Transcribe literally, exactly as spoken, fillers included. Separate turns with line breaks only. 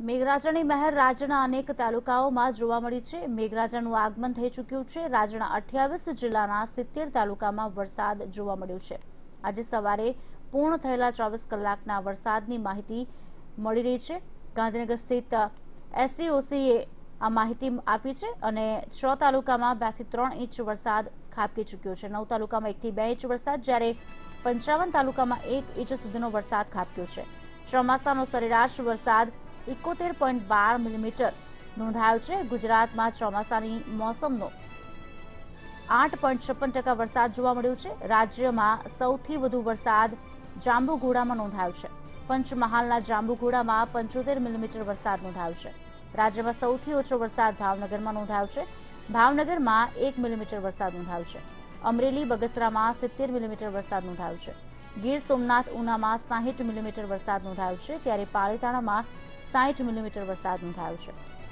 મેઘરાજાની મહેર રાજ્યના અનેક તાલુકાઓમાં જોવા મળી છે। મેઘરાજાનું આગમન થઈ ચૂક્યું છે। રાજ્યના અઠ્યાવીસ જિલ્લાના સિત્તેર તાલુકામાં વરસાદ જોવા મળ્યો છે। આજે સવારે પૂર્ણ થયેલા ચોવીસ કલાકના વરસાદની માહિતી મળી રહી છે। ગાંધીનગર સ્થિત એસસીઓસીએ આ માહિતી આપી છે અને છ તાલુકામાં બે થી ત્રણ ઇંચ વરસાદ ખાબકી ચૂક્યો છે। નવ તાલુકામાં એક થી બે ઇંચ વરસાદ, જ્યારે પંચાવન તાલુકામાં એક ઇંચ સુધીનો વરસાદ ખાબક્યો છે। ચોમાસાનો સરેરાશ વરસાદ ઇકોતેર પોઈન્ટ બાર મિલીમીટર નોંધાયો છે। ગુજરાતમાં ચોમાસાની મોસમનો આઠ પોઈન્ટ છપ્પન ટકા વરસાદ જોવા મળ્યો છે। રાજ્યમાં સૌથી વધુ વરસાદ જાંબુઘોડામાં નોંધાયો છે। પંચમહાલના જાંબુઘોડામાં પંચોતેર મિલીમીટર વરસાદ નોંધાયો છે। રાજ્યમાં સૌથી ઓછો વરસાદ ભાવનગરમાં નોંધાયો છે। ભાવનગરમાં એક મિલીમીટર વરસાદ નોંધાયો છે। અમરેલી બગસરામાં સિત્તેર મિલીમીટર વરસાદ નોંધાયો છે। ગીર સોમનાથ ઉનામાં સાહીઠ મિલીમીટર વરસાદ નોંધાયો છે, ત્યારે પાલિતાણામાં સાહીઠ મિલીમીટર વરસાદ નોંધાયો છે।